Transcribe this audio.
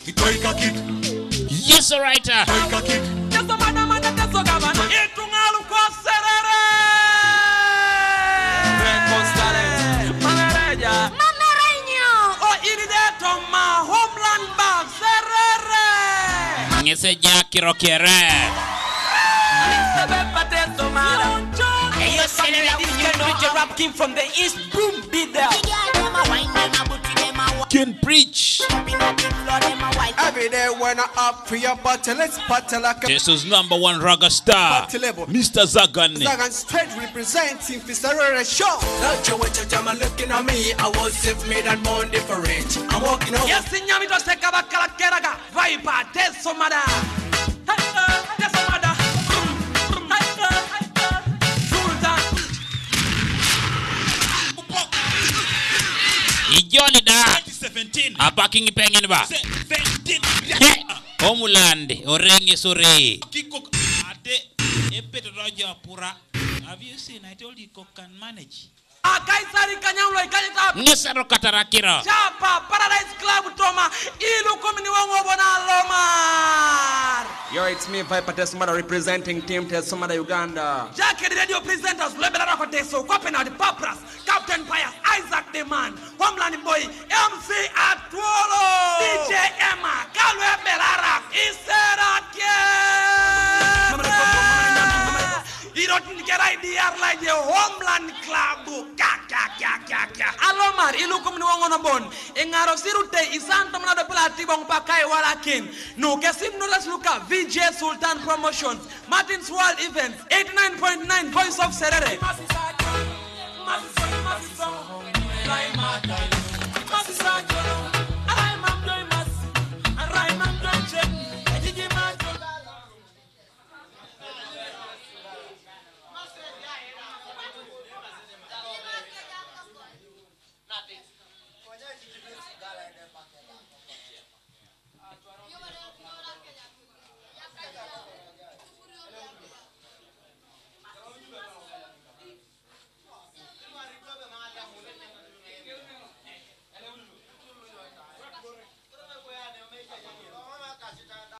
Yes, right. Ngese Jackie Rockere. Hey, yo, Serere, this guy know the rap king from the East. Boom, be there. Can preach. Every day when I up for your bottle, let's battle like a Ateso's #1 ragga star, Mr. Zagan. Zagan straight representing for Serere show. Don't you wait your time looking at me. I was self-made and more different. I'm walking out. Yes, signami to se kabakala keraga. Viper, Ateso mada. Ateso mada. Ijoli da 2017 abaking pengen ba 17 Homeland orenge sore kiko ade epet rojo pura. Have you seen? I told you cook can manage. Kaisari kanyamlo ikanyita Ngesaro katarakiro Chapa Paradise Club Toma ilu komini wango bona lomar. Yo, it's me, Viper Tesomada, representing Team Tesomada Uganda. Jackie the radio presenters, Lebela Ateso, Copenhagen, Papras, Captain Pius, Isaac the Man, Homeland Boy, MC Atuolo, DJ Emma, Calwe Belara, Iserakie. You don't get idea like the Homeland Club. Alomar, ilukum ni wango na bon. Engaro sirute isanta mnado pelati bong pakai walakin. No kesim no las luka VJ Sultan Promotions, Martin's World Events, 89.9 Voice of Serere.